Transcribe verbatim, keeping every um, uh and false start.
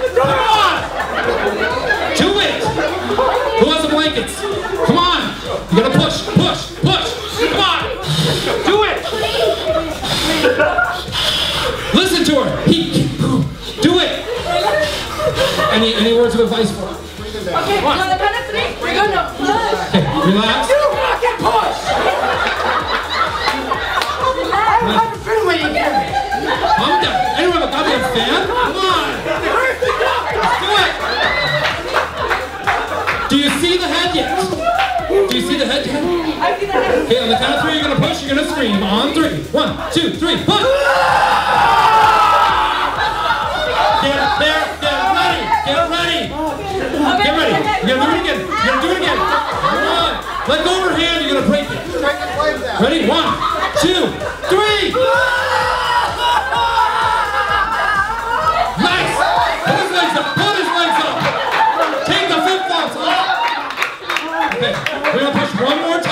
Come on! Do it! Who has the blankets? Come on! You gotta push, push, push! Come on! Do it! Listen to her! He, do it! Any, any words of advice for her? Okay, on the count of three, we're gonna push. Okay, relax. You fucking push! I have a feeling you get me. Calm down. Anyone have a goddamn fan? Come on! Do it! Do you see the head yet? Do you see the head yet? I see the head. Okay, on the count of three, you're gonna push, you're gonna scream. On three. One, two, three, push! Get there, get ready, get ready! Get ready, you're gonna do it again, you're gonna do it again. Come on, let go of her hand, you're gonna break it. Ready, one, two, three! Nice! Put his legs up, put his legs up! Take the flip-flops off! Okay, we're gonna push one more